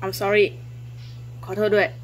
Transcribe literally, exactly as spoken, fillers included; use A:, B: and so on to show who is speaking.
A: I'm sorry ขอโทษด้วย